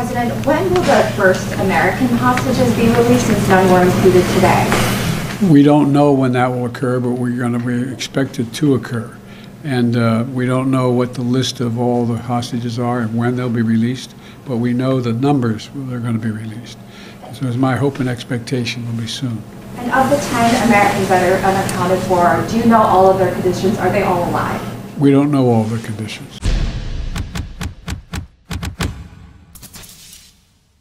President, when will the first American hostages be released since none were included today? We don't know when that will occur, but we expect it to occur. And we don't know what the list of all the hostages are and when they'll be released, but we know the numbers that are going to be released. So it's my hope and expectation will be soon. And of the 10 Americans that are unaccounted for, do you know all of their conditions? Are they all alive? We don't know all the conditions.